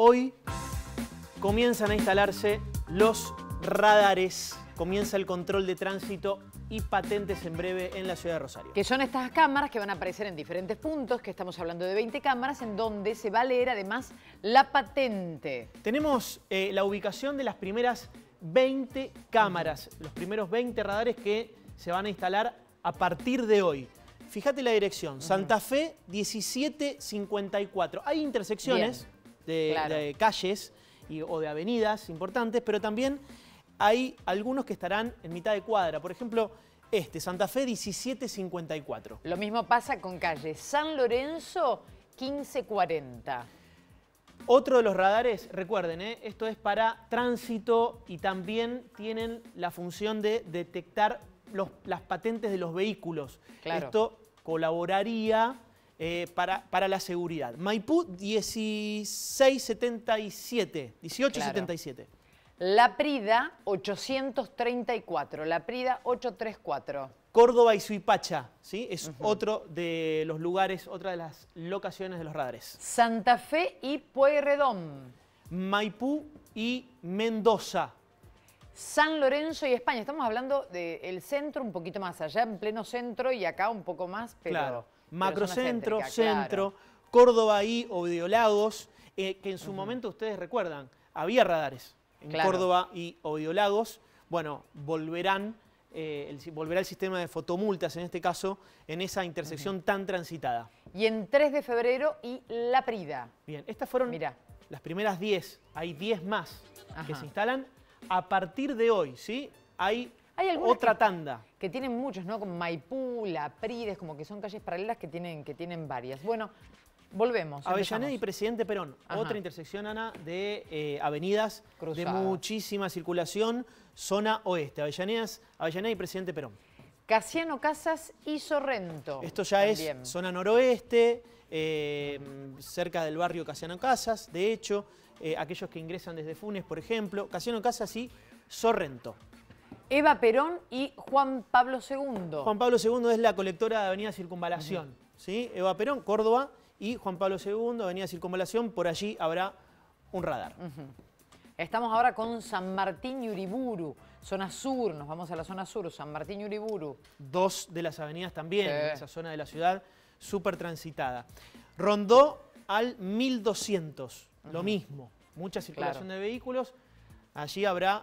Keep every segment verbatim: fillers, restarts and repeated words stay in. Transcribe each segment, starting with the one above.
hoy comienzan a instalarse los radares, comienza el control de tránsito y patentes en breve en la ciudad de Rosario. Que son estas cámaras que van a aparecer en diferentes puntos, que estamos hablando de veinte cámaras, en donde se va a leer además la patente. Tenemos eh, la ubicación de las primeras veinte cámaras, los primeros veinte radares que se van a instalar a partir de hoy. Fíjate la dirección, uh-huh. Santa Fe diecisiete cincuenta y cuatro. Hay intersecciones de, claro. de calles y, o de avenidas importantes, pero también hay algunos que estarán en mitad de cuadra. Por ejemplo, este, Santa Fe diecisiete cincuenta y cuatro. Lo mismo pasa con calle San Lorenzo quince cuarenta. Otro de los radares, recuerden, ¿eh? esto es para tránsito y también tienen la función de detectar los, las patentes de los vehículos. Claro. Esto colaboraría eh, para, para la seguridad. Maipú dieciséis setenta y siete, dieciocho setenta y siete. Claro. La Prida ochocientos treinta y cuatro, la Prida ochocientos treinta y cuatro. Córdoba y Suipacha, ¿sí? Es Uh-huh. otro de los lugares, otra de las locaciones de los radares. Santa Fe y Pueyrredón. Maipú y Mendoza. San Lorenzo y España. Estamos hablando del centro, un poquito más allá, en pleno centro, y acá un poco más, pero... Claro. pero Macrocentro, céntrica, centro, claro. Córdoba y Ovidiolagos, eh, que en su Uh-huh. momento, ustedes recuerdan, había radares en Claro. Córdoba y Ovidiolagos. Bueno, volverán, eh, el, volverá el sistema de fotomultas, en este caso, en esa intersección uh-huh. tan transitada. Y en tres de febrero y La Prida. Bien, estas fueron Mirá. las primeras diez. Hay diez más Ajá. que se instalan a partir de hoy, ¿sí? Hay, Hay otra que, tanda. Que tienen muchos, ¿no? Como Maipú, La Prida, es como que son calles paralelas que tienen, que tienen varias. Bueno, volvemos. Avellaneda empezamos. y Presidente Perón, Ajá. otra intersección, Ana, de eh, avenidas Cruzadas. de muchísima circulación, zona oeste, Avellaneda, Avellaneda y Presidente Perón. Casiano Casas y Sorrento. Esto ya también. es zona noroeste, eh, cerca del barrio Casiano Casas, de hecho, eh, aquellos que ingresan desde Funes, por ejemplo, Casiano Casas y Sorrento. Eva Perón y Juan Pablo segundo. Juan Pablo segundo es la colectora de Avenida Circunvalación, uh-huh. ¿sí? Eva Perón, Córdoba, y Juan Pablo segundo, Avenida Circunvalación, por allí habrá un radar. Uh-huh. Estamos ahora con San Martín y Uriburu, zona sur, nos vamos a la zona sur, San Martín y Uriburu. Dos de las avenidas también, sí. en esa zona de la ciudad, súper transitada. Rondó al mil doscientos, uh-huh. lo mismo, mucha circulación claro. de vehículos, allí habrá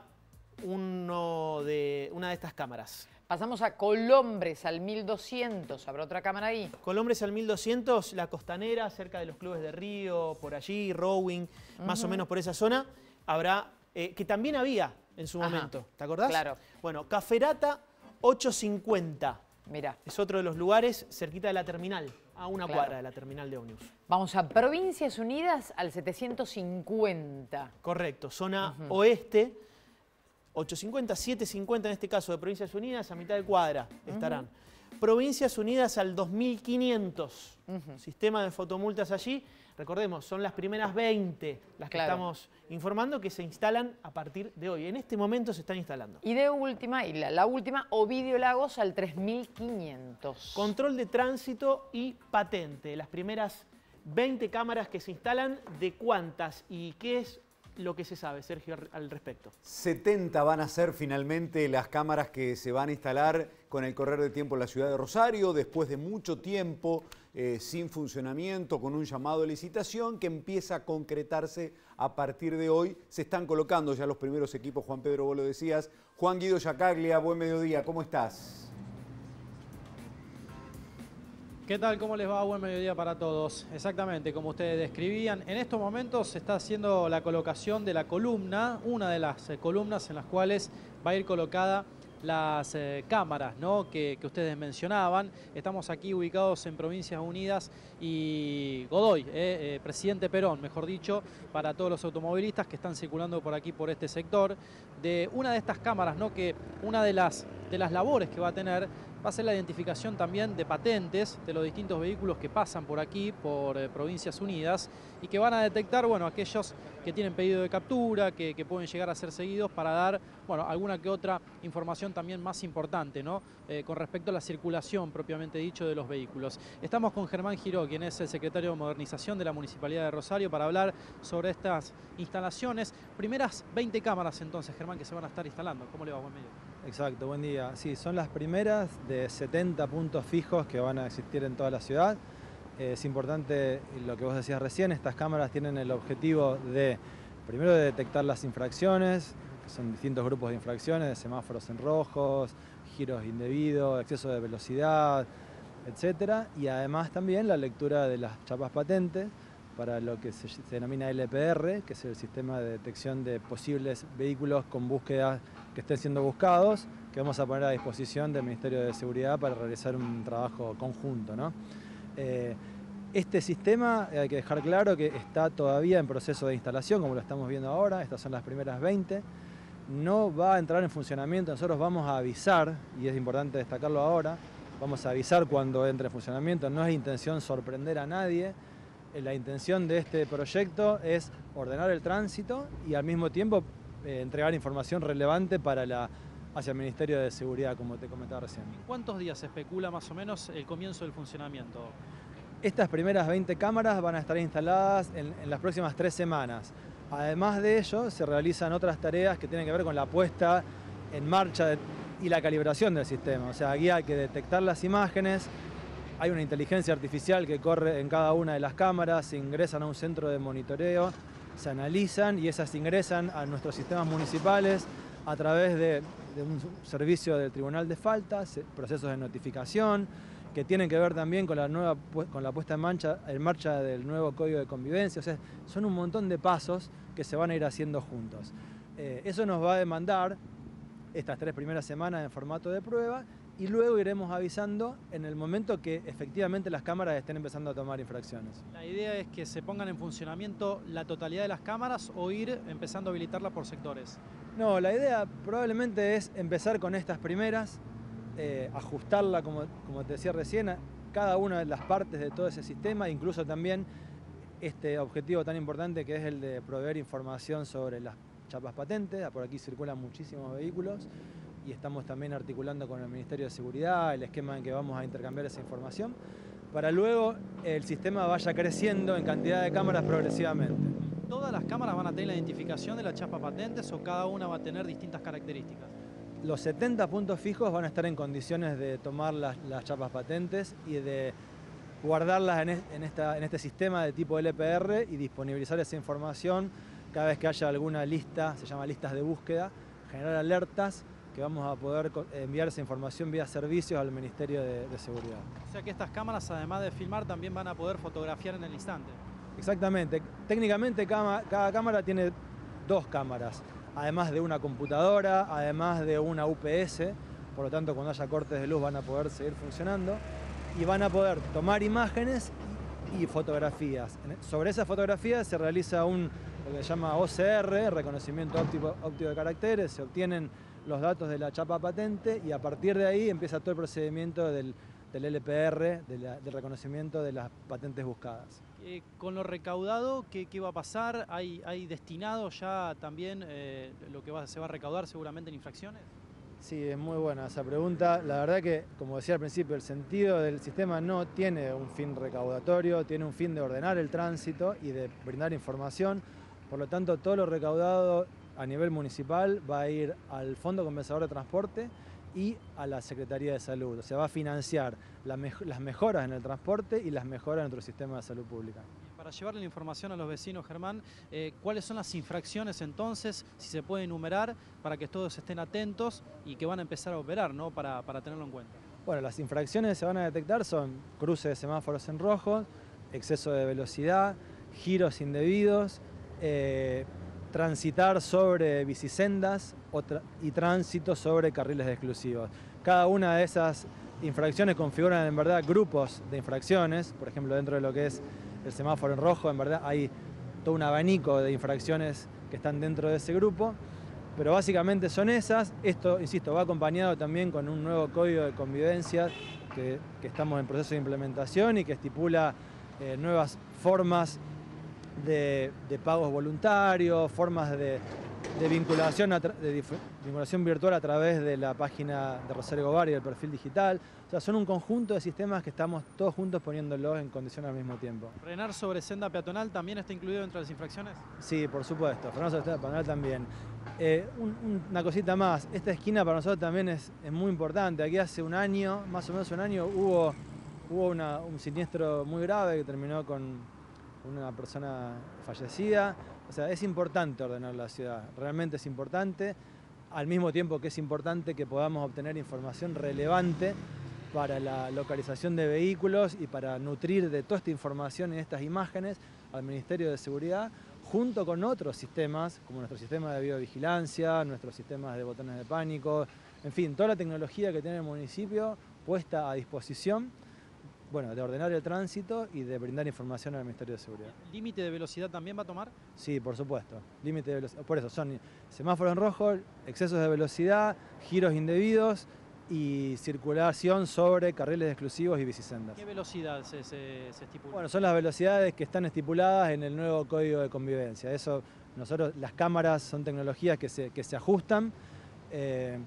uno de, una de estas cámaras. Pasamos a Colombres al mil doscientos, ¿habrá otra cámara ahí? Colombres al mil doscientos, la costanera, cerca de los clubes de Río, por allí, rowing, uh-huh. más o menos por esa zona, habrá, eh, que también había en su Ajá. momento, ¿te acordás? Claro. Bueno, Caferata ochocientos cincuenta. Mirá. Es otro de los lugares cerquita de la terminal, a una claro. cuadra de la terminal de ómnibus. Vamos a Provincias Unidas al setecientos cincuenta. Correcto, zona uh-huh. oeste, ochocientos cincuenta, setecientos cincuenta en este caso de Provincias Unidas, a mitad de cuadra estarán. Uh-huh. Provincias Unidas al dos mil quinientos, uh-huh. sistema de fotomultas allí. Recordemos, son las primeras veinte las que claro. estamos informando que se instalan a partir de hoy. En este momento se están instalando. Y de última, y la, la última, Ovidiolagos al tres mil quinientos. Control de tránsito y patente. Las primeras veinte cámaras que se instalan, ¿de cuántas y qué es lo que se sabe, Sergio, al respecto? setenta van a ser finalmente las cámaras que se van a instalar con el correr de tiempo en la ciudad de Rosario, después de mucho tiempo eh, sin funcionamiento, con un llamado de licitación que empieza a concretarse a partir de hoy. Se están colocando ya los primeros equipos, Juan Pedro, vos lo decías. Juan Guido Yacaglia, buen mediodía, ¿cómo estás? ¿Qué tal? ¿Cómo les va? Buen mediodía para todos. Exactamente, como ustedes describían, en estos momentos se está haciendo la colocación de la columna, una de las eh, columnas en las cuales va a ir colocada las eh, cámaras, ¿no? que, que ustedes mencionaban. Estamos aquí ubicados en Provincias Unidas y Godoy, eh, eh, Presidente Perón, mejor dicho, para todos los automovilistas que están circulando por aquí, por este sector, de una de estas cámaras, ¿no? que una de las, de las labores que va a tener va a ser la identificación también de patentes de los distintos vehículos que pasan por aquí, por eh, Provincias Unidas, y que van a detectar, bueno, aquellos que tienen pedido de captura, que, que pueden llegar a ser seguidos para dar, bueno, alguna que otra información también más importante, ¿no? Eh, con respecto a la circulación propiamente dicho de los vehículos. Estamos con Germán Giró, quien es el secretario de Modernización de la Municipalidad de Rosario, para hablar sobre estas instalaciones. Primeras veinte cámaras entonces, Germán, que se van a estar instalando. ¿Cómo le va? Buen medio. Exacto, buen día. Sí, son las primeras de setenta puntos fijos que van a existir en toda la ciudad. Eh, es importante lo que vos decías recién, estas cámaras tienen el objetivo de, primero, de detectar las infracciones, que son distintos grupos de infracciones, de semáforos en rojos, giros indebidos, exceso de velocidad, etcétera. Y además también la lectura de las chapas patentes para lo que se, se denomina L P R, que es el sistema de detección de posibles vehículos con búsqueda que estén siendo buscados, que vamos a poner a disposición del Ministerio de Seguridad para realizar un trabajo conjunto, ¿no? Eh, este sistema, hay que dejar claro que está todavía en proceso de instalación, como lo estamos viendo ahora. Estas son las primeras veinte. No va a entrar en funcionamiento, nosotros vamos a avisar, y es importante destacarlo ahora, vamos a avisar cuando entre en funcionamiento. No es intención sorprender a nadie. La intención de este proyecto es ordenar el tránsito y al mismo tiempo eh, entregar información relevante para la, hacia el Ministerio de Seguridad, como te comentaba recién. ¿En cuántos días se especula más o menos el comienzo del funcionamiento? Estas primeras veinte cámaras van a estar instaladas en, en las próximas tres semanas. Además de ello, se realizan otras tareas que tienen que ver con la puesta en marcha de, y la calibración del sistema. O sea, aquí hay que detectar las imágenes. Hay una inteligencia artificial que corre en cada una de las cámaras, se ingresan a un centro de monitoreo, se analizan y esas ingresan a nuestros sistemas municipales a través de, de un servicio del Tribunal de Faltas, procesos de notificación, que tienen que ver también con la, nueva, con la puesta en marcha, en marcha del nuevo Código de Convivencia. O sea, son un montón de pasos que se van a ir haciendo juntos. Eh, eso nos va a demandar estas tres primeras semanas en formato de prueba, y luego iremos avisando en el momento que efectivamente las cámaras estén empezando a tomar infracciones. La idea es que se pongan en funcionamiento la totalidad de las cámaras o ir empezando a habilitarlas por sectores. No, la idea probablemente es empezar con estas primeras, eh, ajustarla, como, como te decía recién, a cada una de las partes de todo ese sistema, incluso también este objetivo tan importante que es el de proveer información sobre las chapas patentes. Por aquí circulan muchísimos vehículos y estamos también articulando con el Ministerio de Seguridad el esquema en que vamos a intercambiar esa información, para luego el sistema vaya creciendo en cantidad de cámaras progresivamente. ¿Todas las cámaras van a tener la identificación de las chapas patentes o cada una va a tener distintas características? Los setenta puntos fijos van a estar en condiciones de tomar las, las chapas patentes y de guardarlas en, es, en, esta, en este sistema de tipo L P R y disponibilizar esa información cada vez que haya alguna lista, se llama listas de búsqueda, generar alertas que vamos a poder enviar esa información vía servicios al Ministerio de, de Seguridad. O sea que estas cámaras, además de filmar, también van a poder fotografiar en el instante. Exactamente. Técnicamente cada, cada cámara tiene dos cámaras, además de una computadora, además de una U P S, por lo tanto cuando haya cortes de luz van a poder seguir funcionando y van a poder tomar imágenes y fotografías. Sobre esas fotografías se realiza un, lo que se llama O C R, reconocimiento óptico, óptico de caracteres, se obtienen los datos de la chapa patente y a partir de ahí empieza todo el procedimiento del, del L P R, de la, del reconocimiento de las patentes buscadas. Eh, con lo recaudado, ¿qué, qué va a pasar? ¿Hay, hay destinado ya también eh, lo que va, se va a recaudar seguramente en infracciones? Sí, es muy buena esa pregunta. La verdad que, como decía al principio, el sentido del sistema no tiene un fin recaudatorio, tiene un fin de ordenar el tránsito y de brindar información. Por lo tanto, todo lo recaudado a nivel municipal va a ir al Fondo Compensador de Transporte y a la Secretaría de Salud. O sea, va a financiar la mej las mejoras en el transporte y las mejoras en nuestro sistema de salud pública. Para llevarle la información a los vecinos, Germán, eh, ¿cuáles son las infracciones entonces, si se puede enumerar, para que todos estén atentos y que van a empezar a operar, ¿no? para, para tenerlo en cuenta? Bueno, las infracciones que se van a detectar son cruce de semáforos en rojo, exceso de velocidad, giros indebidos, eh, transitar sobre bicisendas y tránsito sobre carriles exclusivos. Cada una de esas infracciones configuran en verdad grupos de infracciones. Por ejemplo, dentro de lo que es el semáforo en rojo, en verdad hay todo un abanico de infracciones que están dentro de ese grupo. pero básicamente son esas. Esto, insisto, va acompañado también con un nuevo código de convivencia que, que estamos en proceso de implementación y que estipula eh, nuevas formas de, de pagos voluntarios, formas de, de, vinculación a de vinculación virtual a través de la página de Rosario Gobar y del perfil digital. O sea, son un conjunto de sistemas que estamos todos juntos poniéndolos en condición al mismo tiempo. ¿Frenar sobre senda peatonal también está incluido dentro de las infracciones? Sí, por supuesto. Frenar sobre senda peatonal también. Eh, un, una cosita más. Esta esquina para nosotros también es, es muy importante. Aquí hace un año, más o menos un año, hubo, hubo una, un siniestro muy grave que terminó con una persona fallecida. O sea, es importante ordenar la ciudad. Realmente es importante. Al mismo tiempo que es importante que podamos obtener información relevante para la localización de vehículos y para nutrir de toda esta información y estas imágenes al Ministerio de Seguridad, junto con otros sistemas, como nuestro sistema de videovigilancia, nuestros sistemas de botones de pánico, en fin, toda la tecnología que tiene el municipio puesta a disposición, bueno, de ordenar el tránsito y de brindar información al Ministerio de Seguridad. ¿Límite de velocidad también va a tomar? Sí, por supuesto. Límite de velocidad. Por eso, son semáforos en rojo, excesos de velocidad, giros indebidos y circulación sobre carriles exclusivos y bicisendas. ¿Qué velocidad se, se, se estipula? Bueno, son las velocidades que están estipuladas en el nuevo código de convivencia. Eso, nosotros, las cámaras son tecnologías que se, que se ajustan eh,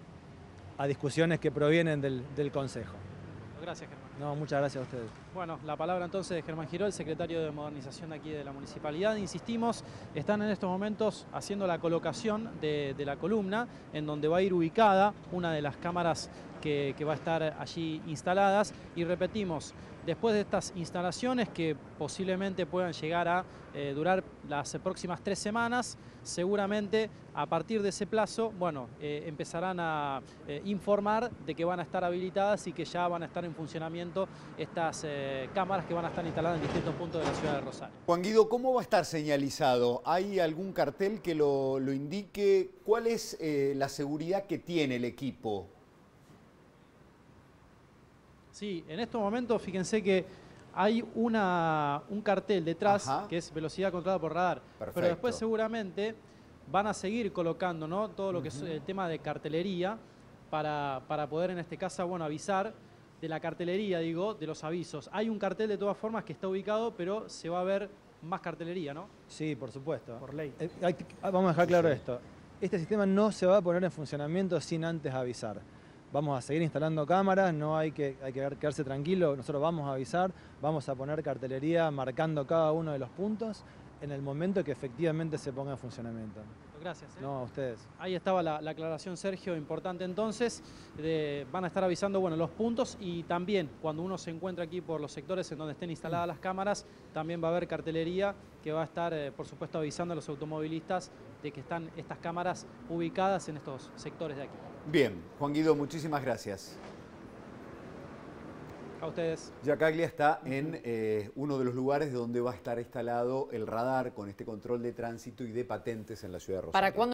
a discusiones que provienen del, del Consejo. Gracias, Germán. No, muchas gracias a ustedes. Bueno, la palabra entonces de Germán Girol, secretario de Modernización aquí de la Municipalidad. Insistimos, están en estos momentos haciendo la colocación de, de la columna, en donde va a ir ubicada una de las cámaras que, que va a estar allí instaladas. Y repetimos, después de estas instalaciones que posiblemente puedan llegar a eh, durar las próximas tres semanas, seguramente a partir de ese plazo, bueno, eh, empezarán a eh, informar de que van a estar habilitadas y que ya van a estar en funcionamiento estas eh, cámaras que van a estar instaladas en distintos puntos de la ciudad de Rosario. Juan Guido, ¿cómo va a estar señalizado? ¿Hay algún cartel que lo, lo indique? ¿Cuál es eh, la seguridad que tiene el equipo? Sí, en estos momentos fíjense que hay una, un cartel detrás. Ajá. Que es velocidad controlada por radar. Perfecto. Pero después seguramente van a seguir colocando, ¿no?, todo lo que uh-huh. es el tema de cartelería para, para poder en este caso, bueno, avisar de la cartelería, digo, de los avisos. Hay un cartel de todas formas que está ubicado, pero se va a ver más cartelería, ¿no? Sí, por supuesto. Por ley. Eh, hay, vamos a dejar claro esto. Este sistema no se va a poner en funcionamiento sin antes avisar. Vamos a seguir instalando cámaras, no hay que, hay que quedarse tranquilo, nosotros vamos a avisar, vamos a poner cartelería marcando cada uno de los puntos en el momento que efectivamente se ponga en funcionamiento. Gracias. ¿eh? No, a ustedes. Ahí estaba la, la aclaración, Sergio, importante entonces. De, van a estar avisando, bueno, los puntos y también cuando uno se encuentra aquí por los sectores en donde estén instaladas las cámaras, también va a haber cartelería que va a estar, eh, por supuesto, avisando a los automovilistas de que están estas cámaras ubicadas en estos sectores de aquí. Bien, Juan Guido, muchísimas gracias. A ustedes. Yacaglia está en eh, uno de los lugares donde va a estar instalado el radar con este control de tránsito y de patentes en la ciudad de Rosario. ¿Para cuándo?